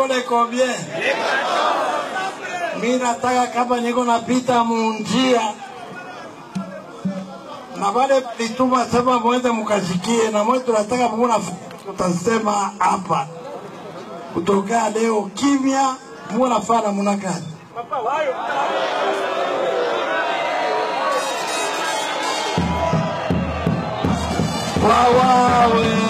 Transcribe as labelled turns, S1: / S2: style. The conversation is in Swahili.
S1: Migole combien? Mimi nataka kama niko napita munjia na wale lituma sema mwende mkasikie na mwe tunataka muna tutasema hapa kutoka leo kimya muna fana muna kazi wawe